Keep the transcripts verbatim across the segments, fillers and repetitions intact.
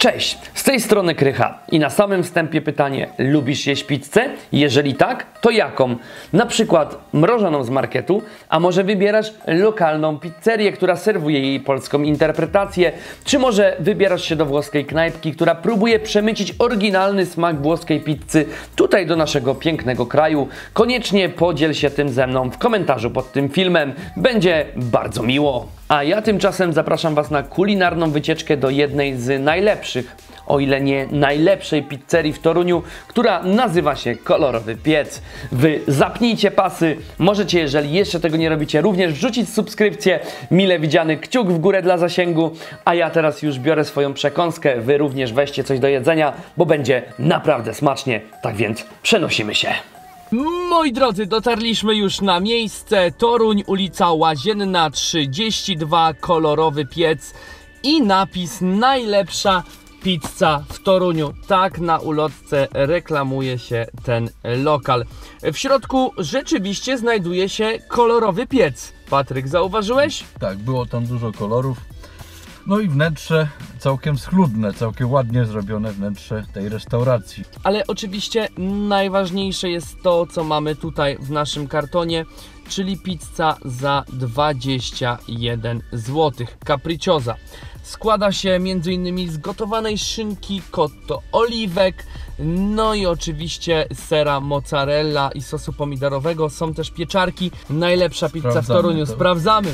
Cześć, z tej strony Krycha i na samym wstępie pytanie: lubisz jeść pizzę? Jeżeli tak, to jaką? Na przykład mrożoną z marketu, a może wybierasz lokalną pizzerię, która serwuje jej polską interpretację, czy może wybierasz się do włoskiej knajpki, która próbuje przemycić oryginalny smak włoskiej pizzy tutaj do naszego pięknego kraju? Koniecznie podziel się tym ze mną w komentarzu pod tym filmem, będzie bardzo miło. A ja tymczasem zapraszam Was na kulinarną wycieczkę do jednej z najlepszych, o ile nie najlepszej pizzerii w Toruniu, która nazywa się Kolorowy Piec. Wy zapnijcie pasy, możecie, jeżeli jeszcze tego nie robicie, również wrzucić subskrypcję, mile widziany kciuk w górę dla zasięgu, a ja teraz już biorę swoją przekąskę, Wy również weźcie coś do jedzenia, bo będzie naprawdę smacznie, tak więc przenosimy się. Moi drodzy, dotarliśmy już na miejsce. Toruń, ulica Łazienna trzydzieści dwa, Kolorowy Piec i napis najlepsza pizza w Toruniu. Tak na ulotce reklamuje się ten lokal. W środku rzeczywiście znajduje się kolorowy piec. Patryk, zauważyłeś? Tak, było tam dużo kolorów. No i wnętrze całkiem schludne, całkiem ładnie zrobione wnętrze tej restauracji. Ale oczywiście najważniejsze jest to, co mamy tutaj w naszym kartonie, czyli pizza za dwadzieścia jeden złotych. Capricciosa. Składa się m.in. z gotowanej szynki, cotto, oliwek, no i oczywiście sera mozzarella i sosu pomidorowego. Są też pieczarki. Najlepsza pizza Sprawdzamy w Toruniu. To. Sprawdzamy.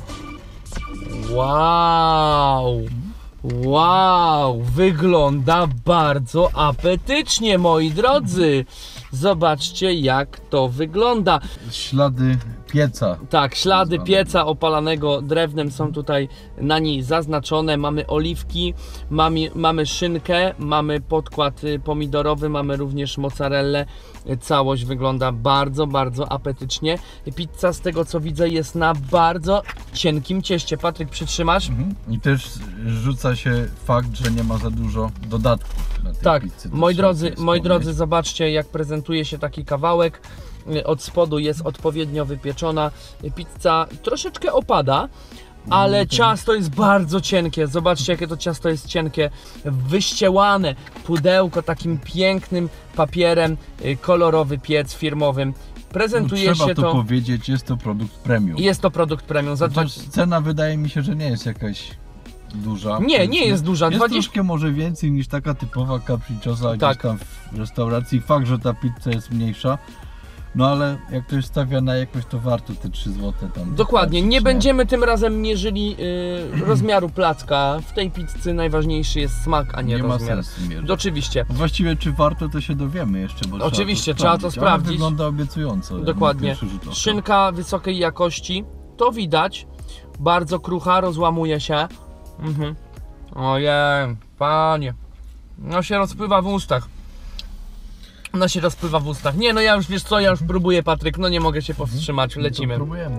Wow! Wow! Wygląda bardzo apetycznie, moi drodzy! Zobaczcie, jak to wygląda. Ślady pieca. Tak, ślady pieca opalanego drewnem są tutaj na niej zaznaczone. Mamy oliwki, mamy, mamy szynkę, mamy podkład pomidorowy, mamy również mozzarellę. Całość wygląda bardzo, bardzo apetycznie. Pizza, z tego co widzę, jest na bardzo cienkim cieście. Patryk, przytrzymasz? Mhm. I też rzuca się fakt, że nie ma za dużo dodatków na tej tak, pizzy. moi drodzy, moi drodzy, zobaczcie, jak prezentuje się taki kawałek. Od spodu jest odpowiednio wypieczona. Pizza troszeczkę opada, ale ciasto jest bardzo cienkie. Zobaczcie, jakie to ciasto jest cienkie. Wyściełane pudełko takim pięknym papierem. Kolorowy piec firmowym. Prezentuje no, trzeba się to to powiedzieć, jest to produkt premium. Jest to produkt premium. Za Chociaż cena wydaje mi się, że nie jest jakaś duża. Nie, nie jest duża. Jest dwadzieścia... troszkę może więcej niż taka typowa capricciosa tak. gdzieś tam w restauracji. Fakt, że ta pizza jest mniejsza. No ale jak ktoś stawia na jakość, to warto te trzy złote tam. Dokładnie, nie będziemy tym razem mierzyli y, rozmiaru placka. W tej pizzy najważniejszy jest smak, a nie, nie rozmiar. Ma sensu mierzyć. Oczywiście. Właściwie czy warto, to się dowiemy jeszcze, bo Oczywiście, trzeba to trzeba to sprawdzić. Ale wygląda obiecująco. Dokładnie. Szynka wysokiej jakości, to widać. Bardzo krucha, rozłamuje się. Mhm. Ojej, panie. No się rozpływa w ustach. No się rozpływa w ustach. Nie, no ja już, wiesz co, ja już próbuję, Patryk, no nie mogę się powstrzymać, lecimy. No próbujemy.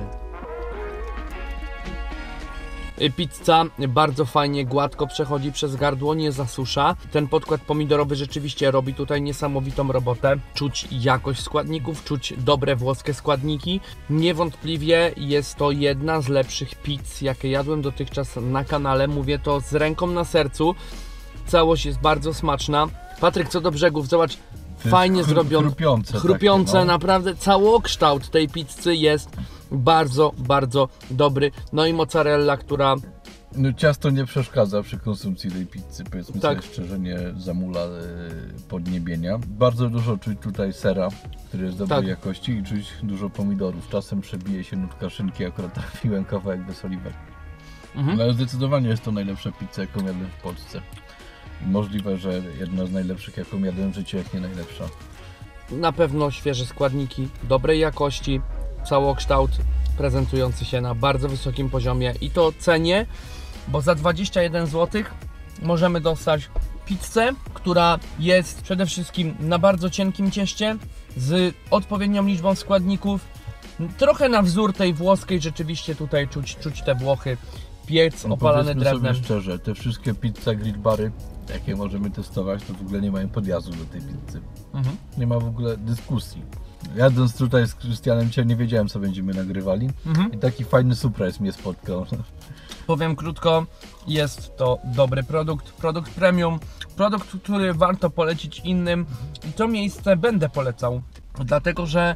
Pizza bardzo fajnie, gładko przechodzi przez gardło, nie zasusza. Ten podkład pomidorowy rzeczywiście robi tutaj niesamowitą robotę. Czuć jakość składników, czuć dobre włoskie składniki. Niewątpliwie jest to jedna z lepszych pizz, jakie jadłem dotychczas na kanale. Mówię to z ręką na sercu. Całość jest bardzo smaczna. Patryk, co do brzegów, zobacz. Fajnie zrobione, chrupiące, chrupiące takie, no. Naprawdę całokształt tej pizzy jest bardzo, bardzo dobry. No i mozzarella, która... No, ciasto nie przeszkadza przy konsumpcji tej pizzy, powiedzmy tak. sobie szczerze, nie zamula y, podniebienia. Bardzo dużo czuć tutaj sera, który jest dobrej tak. jakości, i czuć dużo pomidorów. Czasem przebije się nutka szynki, akurat trafiłem kawałek bez oliwek. Mhm. No, ale zdecydowanie jest to najlepsza pizza, jaką jadłem w Polsce. Możliwe, że jedna z najlepszych, jaką jadłem w życiu, jak nie najlepsza. Na pewno świeże składniki, dobrej jakości, całokształt prezentujący się na bardzo wysokim poziomie i to cenię, bo za dwadzieścia jeden złotych możemy dostać pizzę, która jest przede wszystkim na bardzo cienkim cieście, z odpowiednią liczbą składników, trochę na wzór tej włoskiej, rzeczywiście tutaj czuć, czuć te Włochy. Piec no, opalany drewnem. Sobie szczerze, te wszystkie pizza grill bary, jakie możemy testować, to w ogóle nie mają podjazdu do tej pizzy. Mhm. Nie ma w ogóle dyskusji. Jadąc tutaj z Krystianem, dzisiaj nie wiedziałem, co będziemy nagrywali. Mhm. I taki fajny surprise mnie spotkał. Powiem krótko, jest to dobry produkt, produkt premium, produkt, który warto polecić innym i to miejsce będę polecał, dlatego że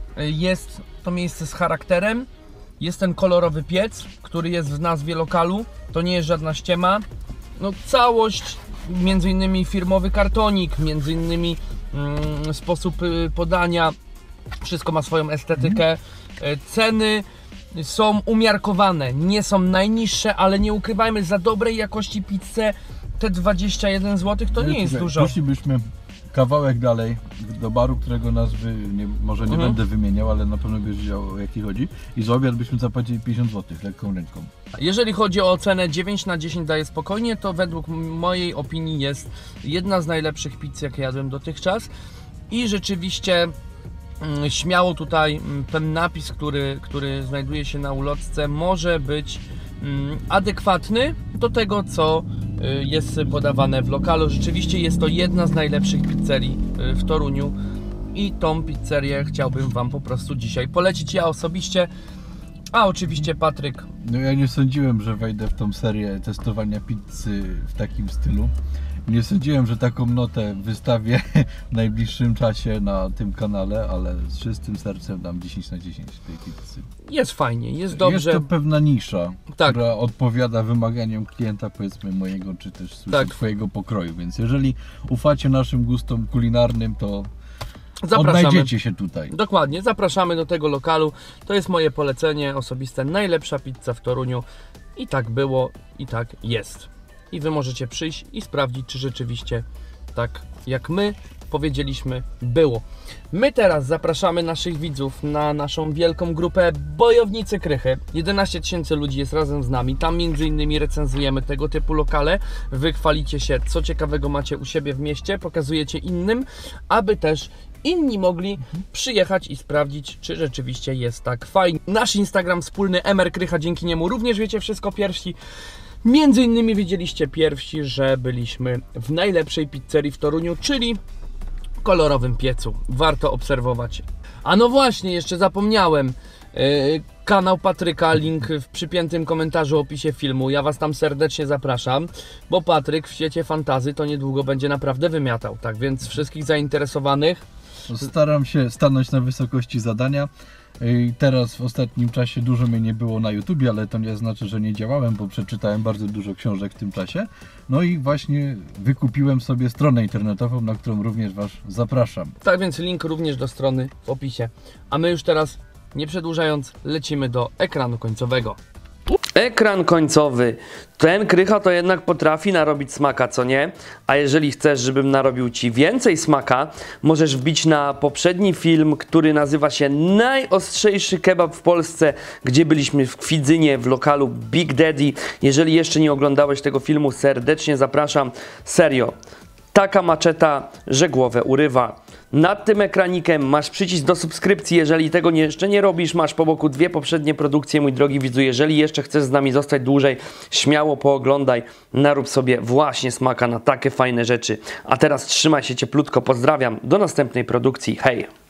jest to miejsce z charakterem, jest ten kolorowy piec, który jest w nazwie lokalu, to nie jest żadna ściema, no całość, między innymi firmowy kartonik, między innymi mm, sposób podania, wszystko ma swoją estetykę, ceny są umiarkowane, nie są najniższe, ale nie ukrywajmy, za dobrej jakości pizzę te dwadzieścia jeden złotych to nie jest dużo. Poszlibyśmy kawałek dalej do baru, którego nazwy nie, może nie Mhm. będę wymieniał, ale na pewno byś wiedział, o jaki chodzi. I za obiad byśmy zapłacili pięćdziesiąt złotych, lekką ręką. Jeżeli chodzi o cenę, dziewięć na dziesięć daje spokojnie, to według mojej opinii jest jedna z najlepszych pizz, jakie jadłem dotychczas. I rzeczywiście mm, śmiało tutaj mm, ten napis, który, który znajduje się na ulotce, może być mm, adekwatny do tego, co y, jest podawane w lokalu. Rzeczywiście jest to jedna z najlepszych pizzerii y, w Toruniu i tą pizzerię chciałbym Wam po prostu dzisiaj polecić ja osobiście. A oczywiście Patryk. No ja nie sądziłem, że wejdę w tą serię testowania pizzy w takim stylu. Nie sądziłem, że taką notę wystawię w najbliższym czasie na tym kanale, ale z czystym sercem dam dziesięć na dziesięć tej pizzy. Jest fajnie, jest dobrze. Jest to pewna nisza, Tak. która odpowiada wymaganiom klienta, powiedzmy mojego, czy też Tak. twojego pokroju. Więc jeżeli ufacie naszym gustom kulinarnym, to Zapraszamy. odnajdziecie się tutaj. Dokładnie, zapraszamy do tego lokalu. To jest moje polecenie osobiste. Najlepsza pizza w Toruniu. I tak było, i tak jest. I Wy możecie przyjść i sprawdzić, czy rzeczywiście tak jak my powiedzieliśmy było. My teraz zapraszamy naszych widzów na naszą wielką grupę Bojownicy Krychy. jedenaście tysięcy ludzi jest razem z nami. Tam między innymi recenzujemy tego typu lokale. Wy chwalicie się, co ciekawego macie u siebie w mieście, pokazujecie innym, aby też inni mogli przyjechać i sprawdzić, czy rzeczywiście jest tak fajnie. Nasz Instagram wspólny M R Krycha, dzięki niemu również wiecie wszystko pierwsi. Między innymi wiedzieliście pierwsi, że byliśmy w najlepszej pizzerii w Toruniu, czyli kolorowym piecu. Warto obserwować. A no właśnie, jeszcze zapomniałem. Yy, kanał Patryka, link w przypiętym komentarzu, opisie filmu. Ja Was tam serdecznie zapraszam, bo Patryk w świecie fantazy to niedługo będzie naprawdę wymiatał. Tak więc wszystkich zainteresowanych. Staram się stanąć na wysokości zadania. I teraz w ostatnim czasie dużo mnie nie było na YouTubie, ale to nie znaczy, że nie działałem, bo przeczytałem bardzo dużo książek w tym czasie. No i właśnie wykupiłem sobie stronę internetową, na którą również Was zapraszam. Tak więc link również do strony w opisie. A my już teraz, nie przedłużając, lecimy do ekranu końcowego. Ekran końcowy. Ten Krycha to jednak potrafi narobić smaka, co nie? A jeżeli chcesz, żebym narobił Ci więcej smaka, możesz wbić na poprzedni film, który nazywa się Najostrzejszy kebab w Polsce, gdzie byliśmy w Kwidzynie w lokalu Big Daddy. Jeżeli jeszcze nie oglądałeś tego filmu, serdecznie zapraszam. Serio, taka maczeta, że głowę urywa. Nad tym ekranikiem masz przycisk do subskrypcji. Jeżeli tego nie, jeszcze nie robisz, masz po boku dwie poprzednie produkcje, mój drogi widzu. Jeżeli jeszcze chcesz z nami zostać dłużej, śmiało pooglądaj, narób sobie właśnie smaka na takie fajne rzeczy. A teraz trzymaj się cieplutko, pozdrawiam, do następnej produkcji, hej!